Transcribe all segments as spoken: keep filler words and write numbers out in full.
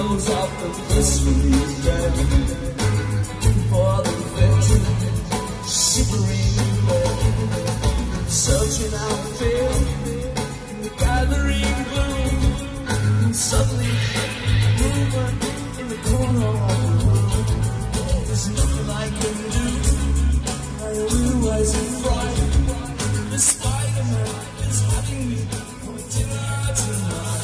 blows out the blissfully dead. For the victim, shivering in bed, searching out fear in the gathering gloom. And suddenly, movement in the corner of the room. There's nothing I can do. I realize in fright, the Spider-Man is having me for dinner tonight.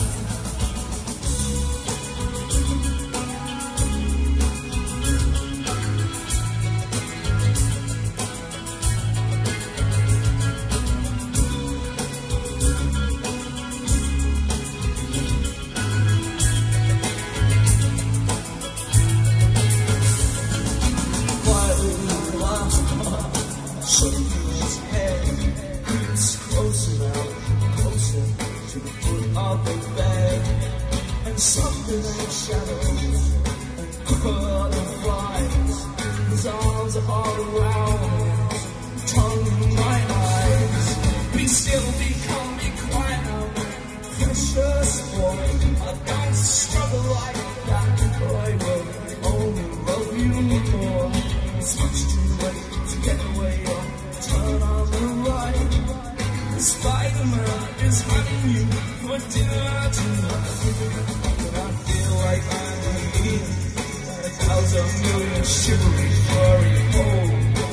Shaking his head, it's closer now, closer to the foot of the bed. And something like shadows and butterflies. His arms are all around me, tongue in my eyes. Be still, be calm, be quiet now, precious boy. I don't struggle like that, or I will only love you more. It's much too late to get away. Turn on the right. The Spider-Man is having you for dinner tonight. But I feel like I'm here at a thousand million shivery furry hole.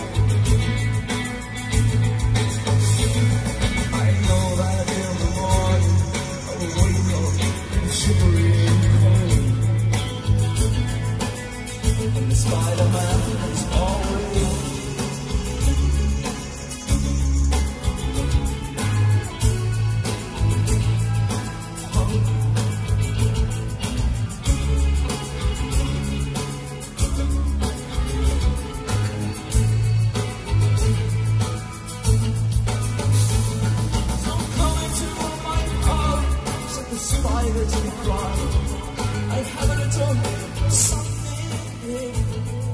I know that in the morning I will wake up and shivery and cold. And the Spider-Man is always spider to cry. I haven't done something.